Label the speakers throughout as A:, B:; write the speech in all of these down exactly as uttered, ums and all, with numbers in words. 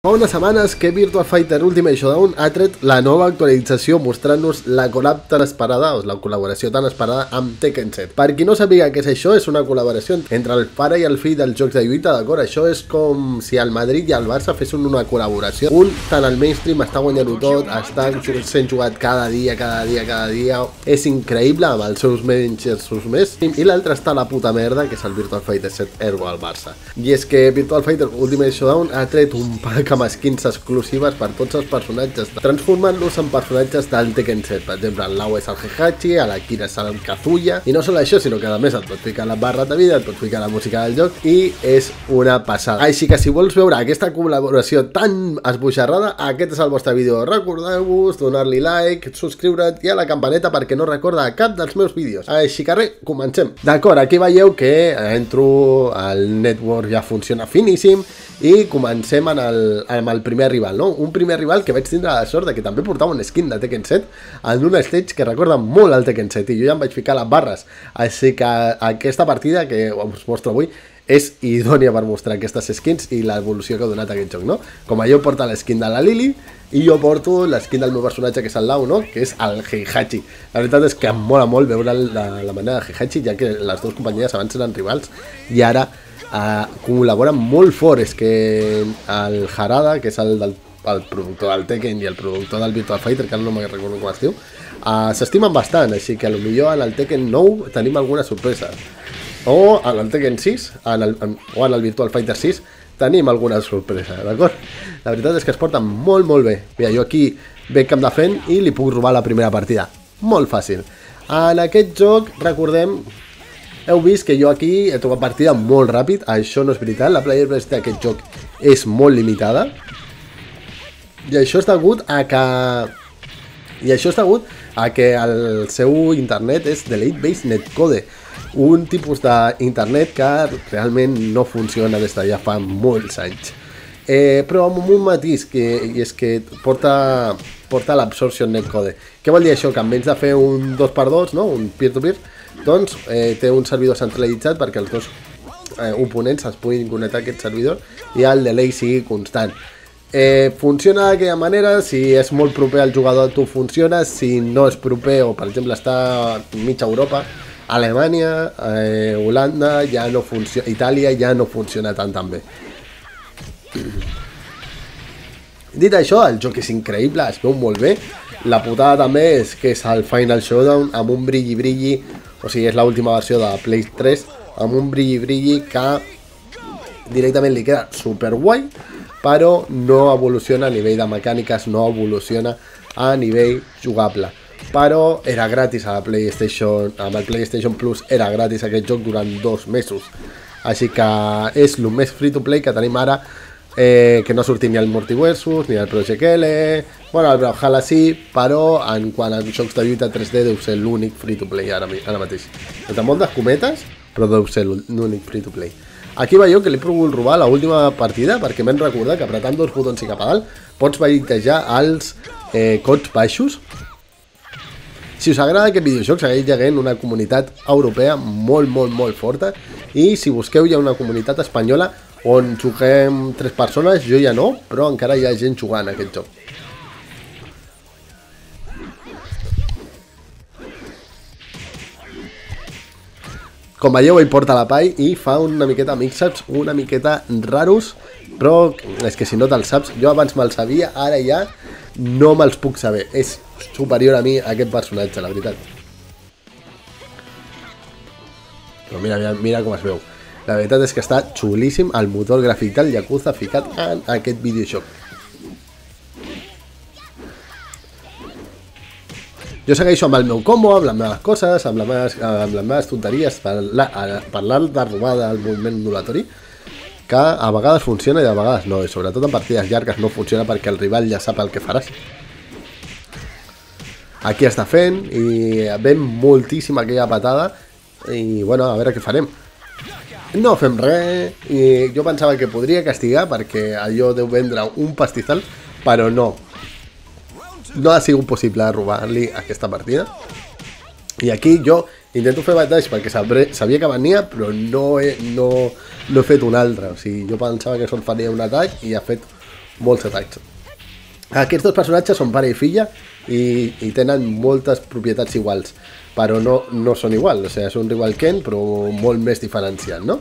A: Fa unes setmanes que Virtua Fighter Ultimate Showdown ha tret la nova actualització mostrant-nos la collab tan esperada, o la col·laboració tan esperada amb Tekken set. Per qui no sàpiga què és això, és una col·laboració entre el pare i el fill dels jocs de lluita, d'acord? Això és com si el Madrid i el Barça fessin una col·laboració. Un, tant el mainstream, està guanyant-ho tot, està sent jugat cada dia, cada dia, cada dia. És increïble amb els seus menys i els seus més. I l'altre està a la puta merda, que és el Virtua Fighter set Ergo al Barça. I és que Virtua Fighter Ultimate Showdown ha tret un pack amb skins exclusives per tots els personatges, transformant-los en personatges del Tekken set. Per exemple, el Lau és el Heihachi, a la Kira és el Kazuya, i no sol això, sinó que a més et pots ficar la barra de vida, et pots ficar la música del joc, i és una passada. Així que si vols veure aquesta col·laboració tan esbojarrada, aquest és el vostre vídeo. Recordeu-vos donar-li like, subscriure't i a la campaneta perquè no recorda cap dels meus vídeos. Així que res, comencem. D'acord, aquí veieu que entro, el network ja funciona finíssim, i comencem en el, amb el primer rival, no? Un primer rival que vaig tindre la sort de que també portava un skin de Tekken set en un stage que recorda molt al Tekken set, i jo ja em vaig ficar les barres, així que aquesta partida que us mostro avui és idònia per mostrar aquestes skins i l'evolució que ha donat aquest joc, no? Com jo porta l'eskin de la Lily i jo porto l'eskin del meu personatge, que és el Lau, no? Que és el Heihachi. La veritat és que em mola molt veure la, la manera de Heihachi, ja que les dues companyies abans eren rivals i ara Uh, col·laboren molt fort. És que el Harada, que és el, del, el productor del Tekken i el productor del Virtua Fighter, que no me'n recordo com es diu, uh, s'estimen bastant, així que potser en el Tekken nou tenim alguna sorpresa, o en el Tekken sis en el, en, o en el Virtua Fighter sis tenim alguna sorpresa, d'acord? La veritat és que es porten molt molt bé. Mira, jo aquí veig que em defen i li puc robar la primera partida, molt fàcil. En aquest joc, recordem, heu vist que jo aquí he trobat partida molt ràpid. Això no és veritat, la player base d'aquest joc és molt limitada. I això és degut a que... I això és degut a que el seu internet és Delete Based Netcode, un tipus d'internet que realment no funciona des de ja fa molts anys. Eh, però amb un matís, que, i és que porta, porta l'Absorption Netcode. Què vol dir això? Que en vez de fer un dos per dos, no? Un peer-to-peer, doncs eh, té un servidor centralitzat perquè els dos eh, oponents es puguin connectar a aquest servidor i el delay sigui constant. Eh, funciona d'aquella manera. Si és molt proper al jugador, tu funciona. Si no és proper, o per exemple està mitja Europa, Alemanya, eh, Holanda, ja no funciona, Itàlia ja no funciona tan tan bé. Dit això, el joc és increïble, es veu molt bé. La putada també és que és el Final Showdown amb un brilli brilli, o sigui, és l'última versió de Play tres, amb un brilli brilli que directament li queda super guai, però no evoluciona a nivell de mecàniques, no evoluciona a nivell jugable. Però era gratis a la PlayStation, amb el PlayStation Plus era gratis aquest joc durant dos mesos. Així que és el més free to play que tenim ara, eh, que no ha sortit ni el Multiversus, ni el Project L, bueno, el Brawlhalla sí, però en quant a jocs de lluita tres D deu ser l'únic free to play ara, ara mateix. Entre moltes cometes, però deu ser l'únic free to play. Aquí veieu que li he pogut robar l'última partida perquè m'hem recordat que apretant dos botons i cap a dalt pots veitejar els eh, cots baixos. Si us agrada aquest videojoc, segueix havent una comunitat europea molt, molt, molt forta, i si busqueu hi ha una comunitat espanyola on juguem tres persones, jo ja no, però encara hi ha gent jugant a aquest joc. Com veieu, ell porta la pall i fa una miqueta mix-ups, una miqueta raros, però és que si no te'ls saps, jo abans me'ls sabia, ara ja no me'ls puc saber. És superior a mi aquest personatge, la veritat. Però mira, mira, mira com es veu. La veritat és que està xulíssim el motor gràfic del Yakuza ficat en aquest videojoc. Jo segueixo amb el meu combo, amb les meves coses, amb les meves, amb les meves tonteries, parlar de robada al moviment ondulatori, que a vegades funciona i a vegades no, i sobretot en partides llargues no funciona perquè el rival ja sap el que faràs. Aquí està fent i ven moltíssim aquella patada i bueno, a veure què farem. No fem res, i jo pensava que podria castigar perquè allò deu vendre un pastizal, però no. No ha sigut possible robar-li aquesta partida. I aquí jo intento fer batalls perquè sabia que venia, però no he, no, no he fet un altre. O sigui, jo pensava que sol faria un atac i ha fet molts atacs. Aquests dos personatges són pare i filla i, i tenen moltes propietats iguals, però no, no són igual, o sigui, és un rival Ken, però molt més diferenciat, no?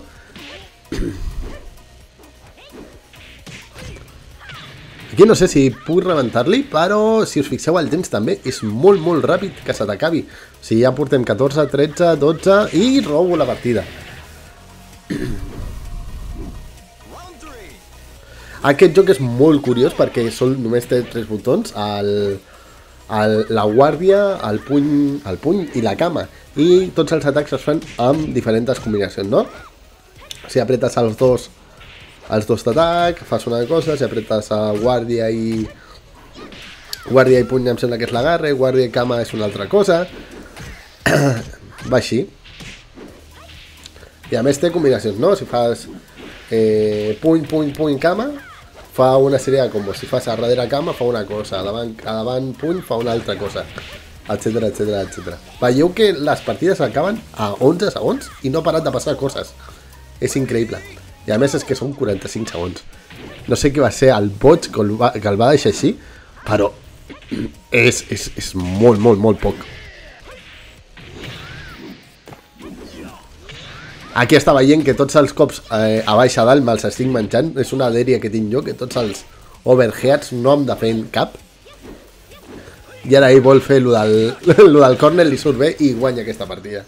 A: Aquí no sé si puc rebentar-li, però si us fixeu el temps també és molt molt ràpid que se t'acabi. O sigui, ja portem catorze, tretze, dotze i robo la partida. Aquest joc és molt curiós perquè sol només té tres botons, el, el, la guàrdia, el puny, el puny i la cama, i tots els atacs es fan amb diferents combinacions, no? Si apretes els dos els dos d'atac, fas una cosa, si apretes a guàrdia i guàrdia i puny em sembla que és l'agarre, guàrdia i cama és una altra cosa. Va així. I a més té combinacions, no? Si fas eh, puny, puny, puny, cama, fa una sèrie de combos. Si fas a darrere cama, fa una cosa. A davant, a davant puny, fa una altra cosa. Etcètera, etcètera, etcètera. Veieu que les partides acaben a onze segons i no ha parat de passar coses. És increïble. I a més és que són quaranta-cinc segons. No sé què va ser el boig que el va, que el va deixar així, però és, és, és molt, molt, molt poc. Aquí està veient que tots els cops eh, a baix a dalt me'ls estic menjant. És una dèria que tinc jo, que tots els overheads no em defen cap. I ara ell vol fer lo del, lo del corner, li surt bé i guanya aquesta partida.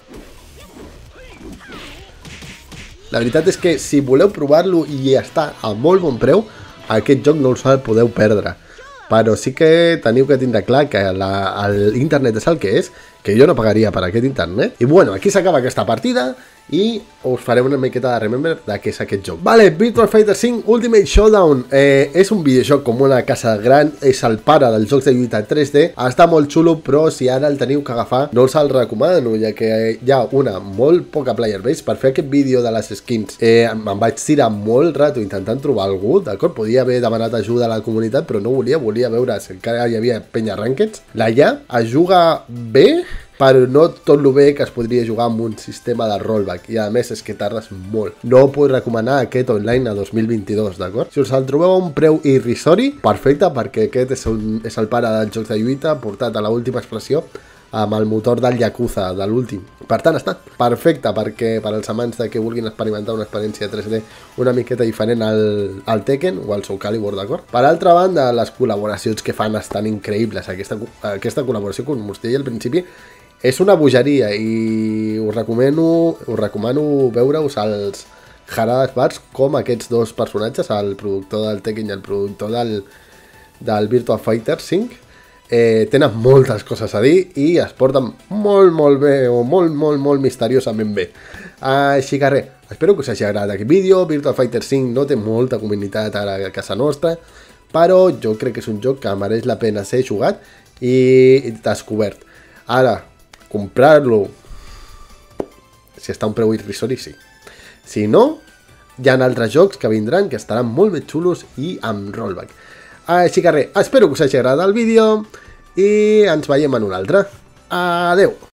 A: La veritat és que si voleu provar-lo i està a molt bon preu, aquest joc no us el podeu perdre. Però sí que teniu que tindre clar que l'internet és el que és, que jo no pagaria per aquest internet. I bueno, aquí s'acaba aquesta partida i us farem una miqueta de remember de què és aquest joc. Vale, Virtua Fighter cinc Ultimate Showdown eh, és un videojoc com una casa gran, és el pare dels jocs de lluita tres D, està molt xulo, però si ara el teniu que agafar no us el recomano, ja que hi ha una molt poca player base. Per fer aquest vídeo de les skins eh, em vaig tirar molt rato intentant trobar algú, d'acord? Podia haver demanat ajuda a la comunitat, però no volia, volia veure si encara hi havia penya rankeds. La I A es juga bé, però no tot el bé que es podria jugar amb un sistema de rollback, i a més és que tardes molt. No puc recomanar aquest online a dos mil vint-i-dos, d'acord? Si us el trobeu a un preu irrisori, perfecte, perquè aquest és, un, és el pare dels jocs de lluita portat a l'última expressió amb el motor del Yakuza, de l'últim. Per tant, està perfecte perquè per als amants de que vulguin experimentar una experiència tres D una miqueta diferent al, al Tekken o al Soul Calibur, d'acord? Per altra banda, les col·laboracions que fan estan increïbles. Aquesta, aquesta col·laboració, com us deia al principi, és una bogeria i us recomano, us recomano veure-us els Harada Bars com aquests dos personatges, el productor del Tekken i el productor del, del Virtua Fighter cinc. Eh, tenen moltes coses a dir i es porten molt, molt bé o molt, molt, molt misteriosament bé. Així que res, espero que us hagi agradat aquest vídeo. Virtua Fighter cinc no té molta comunitat ara a casa nostra, però jo crec que és un joc que mereix la pena ser jugat i descobert. Ara, comprar-lo, si està a un preu irrisori, sí. Si no, hi ha altres jocs que vindran que estaran molt més xulos i amb rollback. Així que res, espero que us hagi agradat el vídeo i ens veiem en un altre. Adeu!